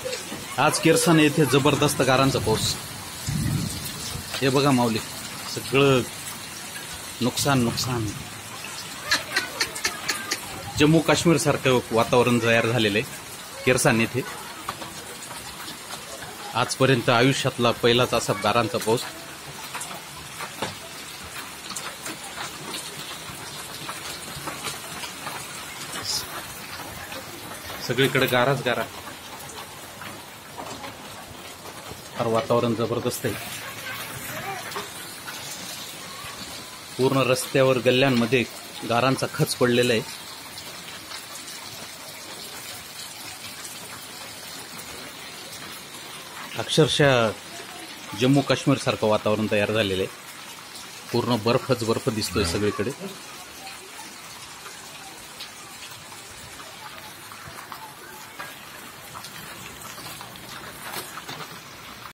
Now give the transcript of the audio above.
आज किरसन येथे जबरदस्त गारांचा पाऊस. हे बघा माऊली, सगळं नुकसान. जम्मू काश्मीर सारखं वातावरण तयार झालेलं आहे किरसन येथे. आजपर्यंत आयुष्यातला पहिलाच असा गारांचा पाऊस. सगळीकडे गाराच गारा. फार वातावरण जबरदस्त आहे. पूर्ण रस्त्यावर गल्ल्यांमध्ये गारांचा खच पडलेला आहे. अक्षरशः जम्मू काश्मीर सारखं वातावरण तयार झालेलं आहे. पूर्ण बर्फ दिसतोय सगळीकडे.